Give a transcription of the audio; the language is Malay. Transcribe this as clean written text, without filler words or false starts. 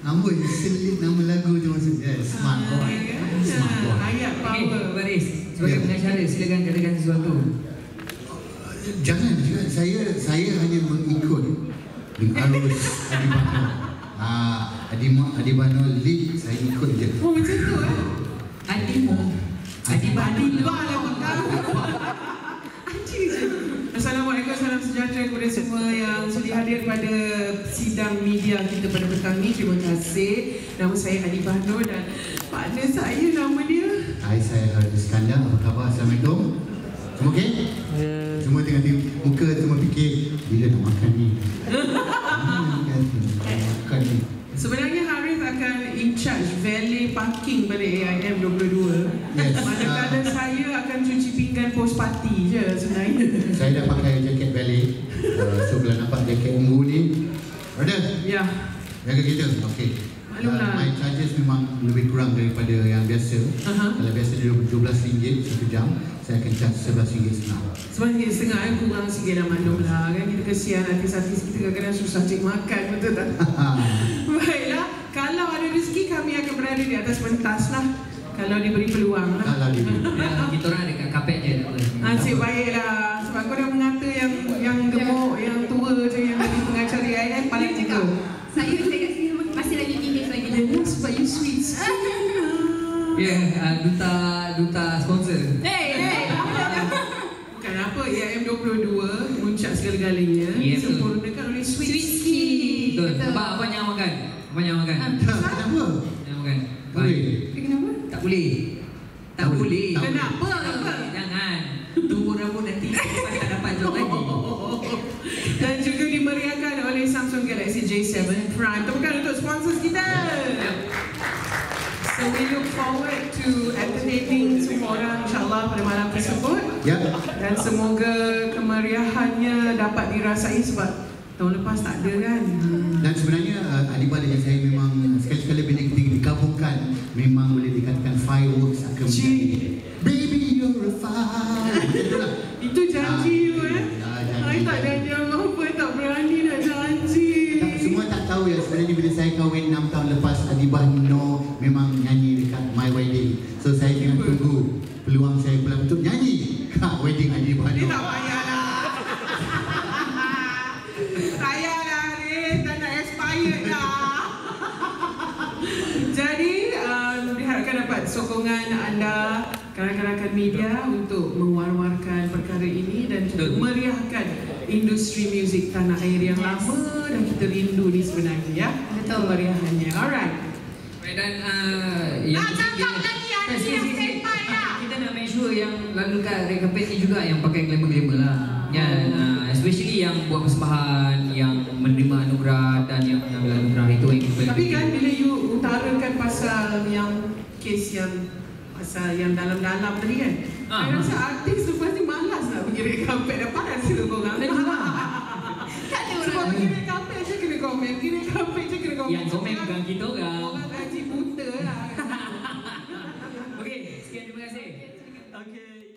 Amboi selit nama lagu tu maksudnya. Smart boy. Smart boy. Ayat power. Baris, sebagai pengacara silakan katakan sesuatu. Jangan juga, saya hanya mengikut arus Adi Bano lead, saya ikut je. Oh macam tu Adi Bano lah Assalamualaikum, salam sejahtera kepada semua yang sudi hadir pada sidang media kita pada petang ni. Terima kasih. Nama saya Adi Bano dan partner saya nama dia. Hai, saya Harith Iskandar. Apa khabar? Assalamualaikum. Semua okey? Semua tengah muka semua fikir bila nak makan ni. Makan ni. Sebenarnya Harith akan in charge valet parking pada AIM 22. Yes. Manakala saya akan cuci pinggan post party je sebenarnya. Saya dah pakai jaket ballet. So kalau nampak jaket ungu ni, brother, Ya. jaga kita. Okey. Maklumlah. My charges memang lebih kurang daripada yang biasa. Kalau biasa dia RM12 satu jam, saya akan charge RM11.5. Setengah kurang sikit dah, maklumlah kan. Kita kesian artis-artis kita kadang-kadang susah cek makan, betul tak? Baiklah, kalau ada rezeki kami akan berada di atas pentas lah. Kalau diberi peluang lah. Kalau dia kita orang dekat kapet je. Nasib baiklah. Sebab kau dah mengata yang gemuk, yang tua je yang jadi pengacara AIM paling tiga. Saya kat sini masih lagi teenage lagi. Sebab you sweet. Duta sponsor. Bukan apa, AIM 22 muncak segala-galanya disempurnakan oleh Sweet Ski. Betul. Sebab abang jangan makan. kenapa? Jangan makan. Boleh? Kenapa? Tak boleh. Tak boleh. Kenapa? Jangan. Tumbuh rambut nanti tak dapat job lagi. Dan juga dimeriahkan oleh Samsung Galaxy J7 Prime. Tepukan untuk sponsors kita. So we look forward to entertaining semua orang insyaAllah pada malam tersebut. Ya. Dan semoga kemeriahannya dapat dirasai sebab tahun lepas tak ada kan. Dan sebenarnya Adiba dengan saya memang sekali-sekala bila kita digabungkan memang boleh dikatakan fireworks akan menjadi baby you're a fire. Itulah. Itu janji you Saya tak janji apa, tak berani nak janji. Semua tak tahu ya sebenarnya bila saya kahwin 6 tahun lepas Adiba No memang nyanyi dekat My Wedding. So saya tengah tunggu peluang saya pula untuk nyanyi kat wedding Adiba No. Dia tak payahlah. Saya dah Haris, dah nak expired dah. Jadi diharapkan dapat sokongan anda rakan-rakan media untuk mewar-warkan perkara ini dan juga meriahkan industri muzik tanah air yang lama dan kita rindu ni sebenarnya ya. Betul. Kemeriahannya. Alright. Dan yang cakap lagi ada yang standby lah. Kita nak make sure yang lalu kat red carpet ni juga yang pakai glamour-glamour lah. Especially yang buat persembahan, yang menerima anugerah dan yang mengambil anugerah itu yang paling. Tapi kan bila you utarakan pasal yang kes yang pasal yang dalam-dalam tadi kan, saya rasa artis tu pasti malas nak pergi red carpet dah panas ke korang. Tak ada Sebab orang. pergi red carpet je kena komen, pergi red carpet je kena komen. Yang komen bukan kita orang. Orang gaji buta lah. Okey, sekian terima kasih. Okay.